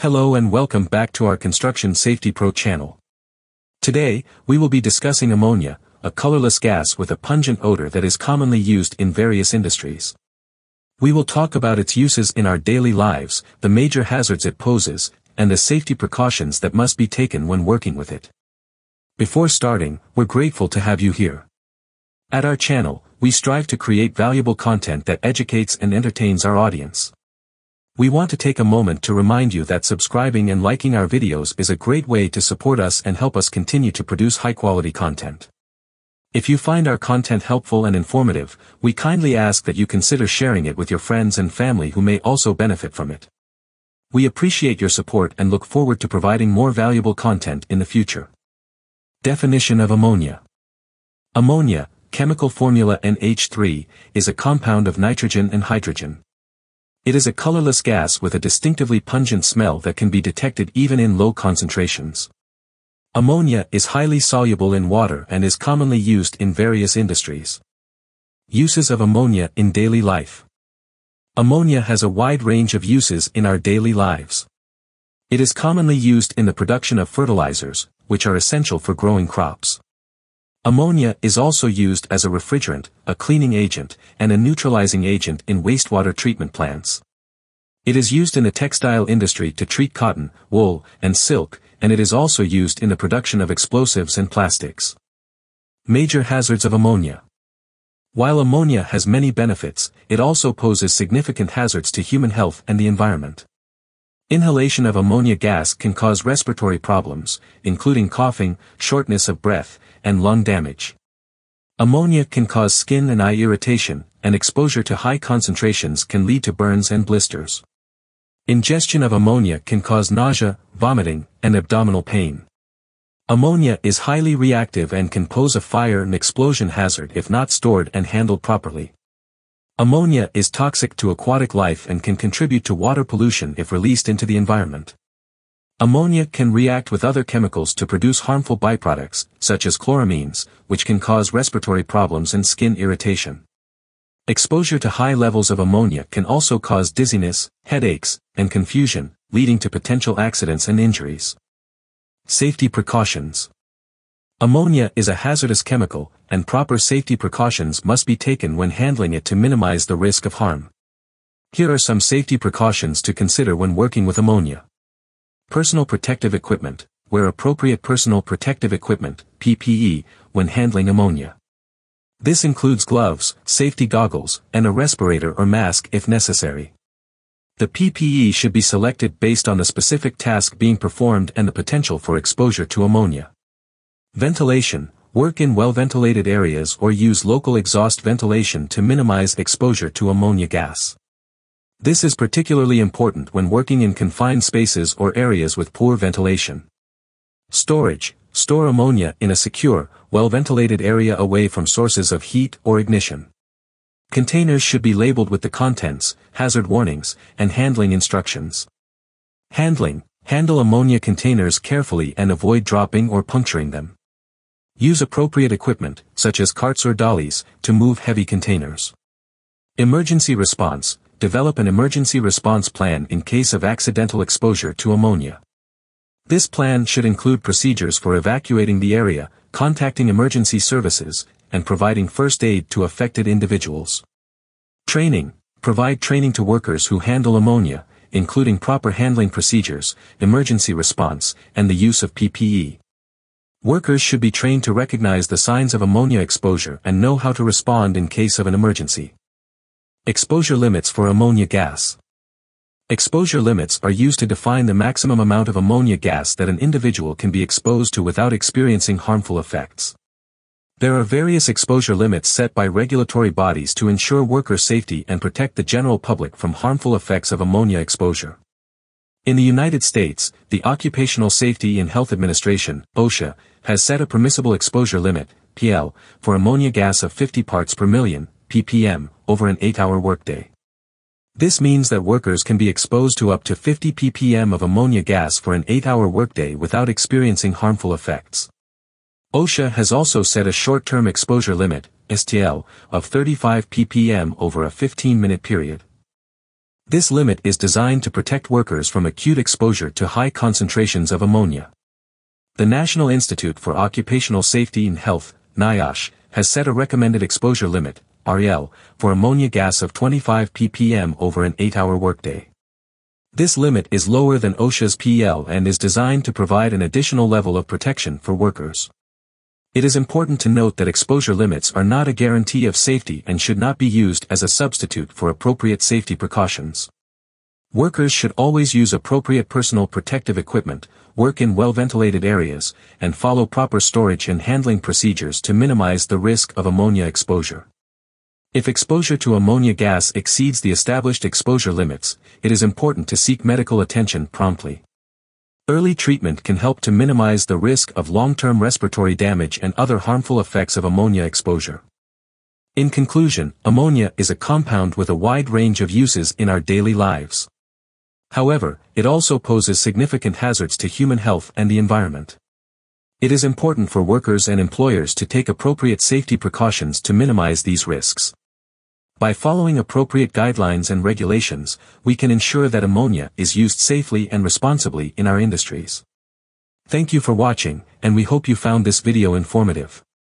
Hello and welcome back to our Construction Safety Pro channel. Today, we will be discussing ammonia, a colorless gas with a pungent odor that is commonly used in various industries. We will talk about its uses in our daily lives, the major hazards it poses, and the safety precautions that must be taken when working with it. Before starting, we're grateful to have you here. At our channel, we strive to create valuable content that educates and entertains our audience. We want to take a moment to remind you that subscribing and liking our videos is a great way to support us and help us continue to produce high-quality content. If you find our content helpful and informative, we kindly ask that you consider sharing it with your friends and family who may also benefit from it. We appreciate your support and look forward to providing more valuable content in the future. Definition of ammonia. Ammonia, chemical formula NH3, is a compound of nitrogen and hydrogen. It is a colorless gas with a distinctively pungent smell that can be detected even in low concentrations. Ammonia is highly soluble in water and is commonly used in various industries. Uses of ammonia in daily life. Ammonia has a wide range of uses in our daily lives. It is commonly used in the production of fertilizers, which are essential for growing crops. Ammonia is also used as a refrigerant, a cleaning agent, and a neutralizing agent in wastewater treatment plants. It is used in the textile industry to treat cotton, wool, and silk, and it is also used in the production of explosives and plastics. Major hazards of ammonia. While ammonia has many benefits, it also poses significant hazards to human health and the environment. Inhalation of ammonia gas can cause respiratory problems, including coughing, shortness of breath, and lung damage. Ammonia can cause skin and eye irritation, and exposure to high concentrations can lead to burns and blisters. Ingestion of ammonia can cause nausea, vomiting, and abdominal pain. Ammonia is highly reactive and can pose a fire and explosion hazard if not stored and handled properly. Ammonia is toxic to aquatic life and can contribute to water pollution if released into the environment. Ammonia can react with other chemicals to produce harmful byproducts, such as chloramines, which can cause respiratory problems and skin irritation. Exposure to high levels of ammonia can also cause dizziness, headaches, and confusion, leading to potential accidents and injuries. Safety precautions. Ammonia is a hazardous chemical, and proper safety precautions must be taken when handling it to minimize the risk of harm. Here are some safety precautions to consider when working with ammonia. Personal protective equipment. Wear appropriate personal protective equipment, PPE, when handling ammonia. This includes gloves, safety goggles, and a respirator or mask if necessary. The PPE should be selected based on the specific task being performed and the potential for exposure to ammonia. Ventilation. Work in well-ventilated areas or use local exhaust ventilation to minimize exposure to ammonia gas. This is particularly important when working in confined spaces or areas with poor ventilation. Storage. Store ammonia in a secure, well-ventilated area away from sources of heat or ignition. Containers should be labeled with the contents, hazard warnings, and handling instructions. Handling. Handle ammonia containers carefully and avoid dropping or puncturing them. Use appropriate equipment, such as carts or dollies, to move heavy containers. Emergency response. Develop an emergency response plan in case of accidental exposure to ammonia. This plan should include procedures for evacuating the area, contacting emergency services, and providing first aid to affected individuals. Training. Provide training to workers who handle ammonia, including proper handling procedures, emergency response, and the use of PPE. Workers should be trained to recognize the signs of ammonia exposure and know how to respond in case of an emergency. Exposure limits for ammonia gas. Exposure limits are used to define the maximum amount of ammonia gas that an individual can be exposed to without experiencing harmful effects. There are various exposure limits set by regulatory bodies to ensure worker safety and protect the general public from harmful effects of ammonia exposure. In the United States, the Occupational Safety and Health Administration, OSHA, has set a permissible exposure limit, PL, for ammonia gas of 50 parts per million, ppm, over an 8-hour workday. This means that workers can be exposed to up to 50 ppm of ammonia gas for an 8-hour workday without experiencing harmful effects. OSHA has also set a short-term exposure limit, STL, of 35 ppm over a 15-minute period. This limit is designed to protect workers from acute exposure to high concentrations of ammonia. The National Institute for Occupational Safety and Health, NIOSH, has set a recommended exposure limit, REL, for ammonia gas of 25 ppm over an 8-hour workday. This limit is lower than OSHA's PL and is designed to provide an additional level of protection for workers. It is important to note that exposure limits are not a guarantee of safety and should not be used as a substitute for appropriate safety precautions. Workers should always use appropriate personal protective equipment, work in well-ventilated areas, and follow proper storage and handling procedures to minimize the risk of ammonia exposure. If exposure to ammonia gas exceeds the established exposure limits, it is important to seek medical attention promptly. Early treatment can help to minimize the risk of long-term respiratory damage and other harmful effects of ammonia exposure. In conclusion, ammonia is a compound with a wide range of uses in our daily lives. However, it also poses significant hazards to human health and the environment. It is important for workers and employers to take appropriate safety precautions to minimize these risks. By following appropriate guidelines and regulations, we can ensure that ammonia is used safely and responsibly in our industries. Thank you for watching, and we hope you found this video informative.